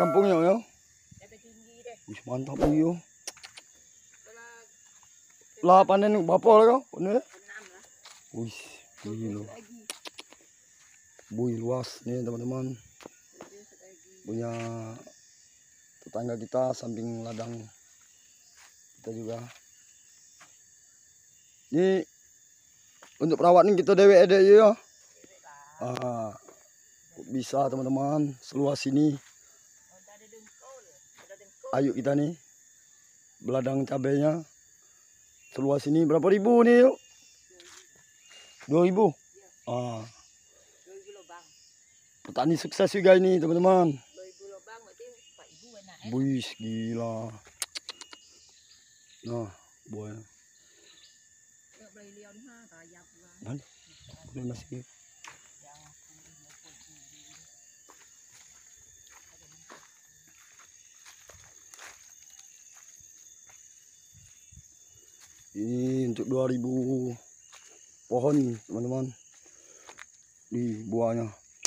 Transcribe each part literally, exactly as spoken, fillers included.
kampungnya ya. Wih, mantap yo. Lah panen berapa lah kau? Panen? Wih, gila. Bui luas nih teman-teman. Punya tetangga kita samping ladang kita juga. Ini untuk perawat nih kita dewek ada ya. Ah, bisa teman-teman seluas ini. Ayo kita nih beladang cabenya seluas ini berapa ribu nih yuk? Dua ribu. Ah, petani sukses juga ini teman-teman. Wih, gila. Nah, buah. Mana? Ini masih. Ini untuk dua ribu pohon teman-teman. Di buahnya.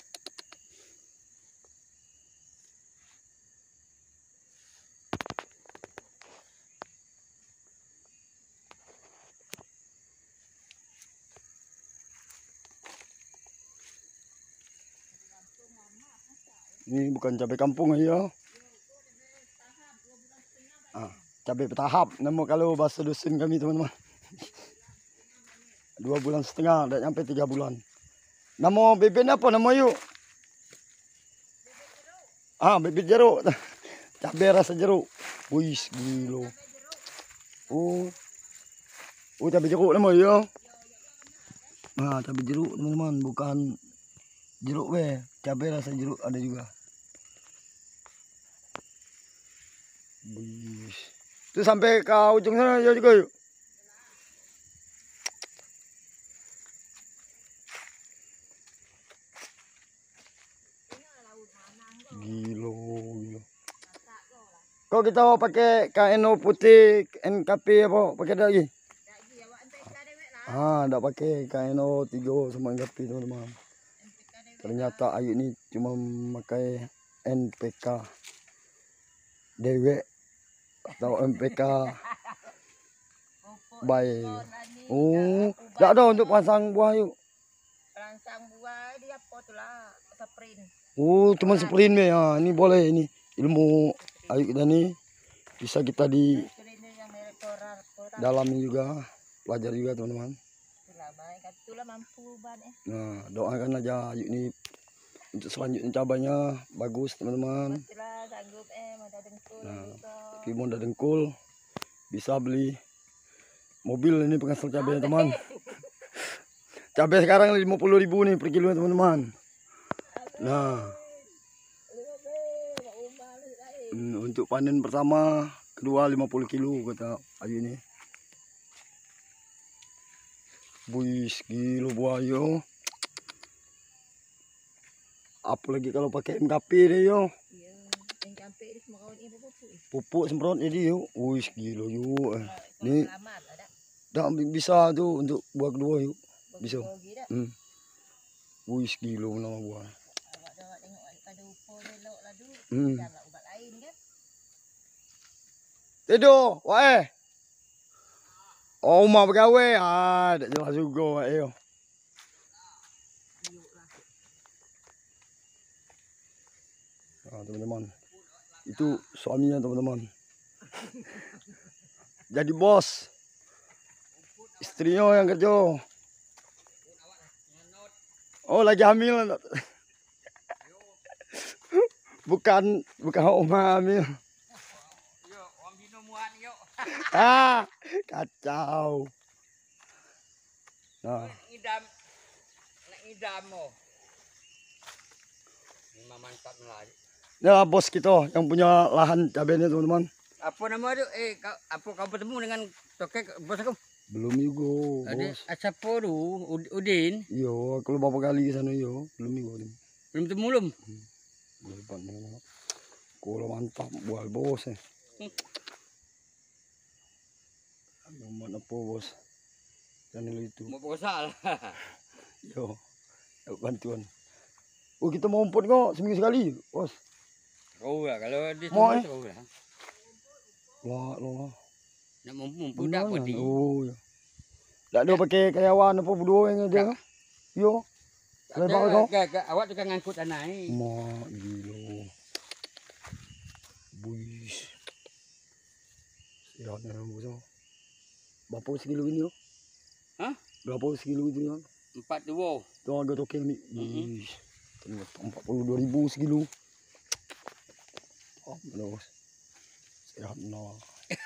Ini bukan cabai kampung ya. Ah, cabai bertahap. Nama kalau bahasa dusun kami teman-teman. Dua bulan setengah, tidak sampai tiga bulan. Nama bibitnya apa nama yuk? Ah, bibit jeruk. Cabai rasa jeruk. Wih, gila. Oh, oh cabai jeruk nama ya. Nah, cabai jeruk teman-teman, bukan jeruk weh. Cabai rasa jeruk ada juga. Wih. Itu sampai ke ujung sana ya juga yuk. Gila, gila. Kok kita mau pakai K N O putih, N K P apa? Pakai lagi? Ah, enggak pakai K N O tiga sama N K P teman-teman. Ternyata Ayu ini cuma memakai N P K dewek atau M P K bayi. Oh, enggak ada untuk pasang buah yuk. Perangsang buah dia potulah sprint. Oh, cuma sprint ya. Ini boleh ini ilmu Ayu kita nih bisa kita di dalam juga belajar juga teman-teman. Nah, doakan aja Ayu ini untuk selanjutnya cabanya bagus teman-teman. Nah, tapi mau ada dengkul bisa beli mobil ini penghasil cabai teman. Cabai sekarang lima puluh ribu nih per kilo teman-teman. Nah, untuk panen pertama kedua lima puluh kilo kata Ayu ini. Wih, gila buah yo. Apalagi kalau pakai M K P deh yo. Iya, M K P ini semua kawan ini pupuk. Pupuk semprot ini yo. Wih, gila yo. Ini dah bisa tuh untuk buah kedua yuk. Bisa. Hmm. Wih, gila nama buah. Hmm. Tidur, wah. Oh, mau pegawai, ah, tidak jelas juga, wah, yo. Nah, teman-teman, itu suaminya teman-teman. Jadi bos, istrinya yang kerja. Oh, lagi hamil. Bukan, bukan oma hamil. Ah, kacau. Nah, idam, nak idam mo. Memang mantap lagi. ya bos kita yang punya lahan cabainya teman-teman. Apa nama itu? Eh, kau, apa kau bertemu dengan tokek bos aku? Belum juga, Ada bos. siapa tu? Udin. Yo, kalau beberapa kali ke sana yo, belum juga. Belum temu belum? Lepas mana? Kalau mantap buah bos eh. Hmm. Mana apa bos? Channel itu. Mau posal. Yo, yuk bantuan. Oh kita mau umput kok seminggu sekali, bos. Oh lah kalau di Mau, eh? oh lah. Wah, loh. Nak mampu dak Benar, padi. oh, ya. Tak ada pakai karyawan apa berdua yang ada. Tak. Yo. Lebar kau. Awak tukang ngangkut tanah ni. Mak gila. Buish. Sihat ni bos. Berapa sekilo ini yo? Hah? Berapa sekilo itu ya? Empat dua. Tu harga token ni. Buish. Empat puluh dua ribu sekilo. Oh, benar. Sihat no.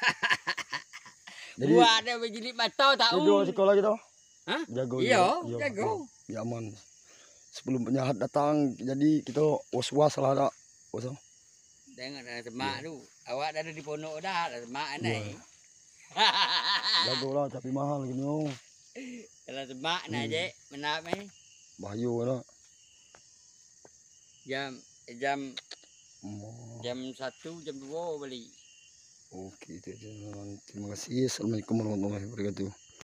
Jadi Buat ada berjilid mata tahu. jago sekolah kita. Hah? Jago. Iya, juga. jago. Ya aman. Sebelum penjahat datang, jadi kita was-was lah tak. Bos. Tengok dah semak tu. Awak dah ada di pondok dah, dah semak ni. Jago lah tapi mahal gini oh. Kalau semak nak Hmm. je, menap ni. Bahaya lah. Jam jam Oh. jam satu, jam dua balik. Okey, itu aja. Terima kasih. Assalamualaikum warahmatullahi wabarakatuh.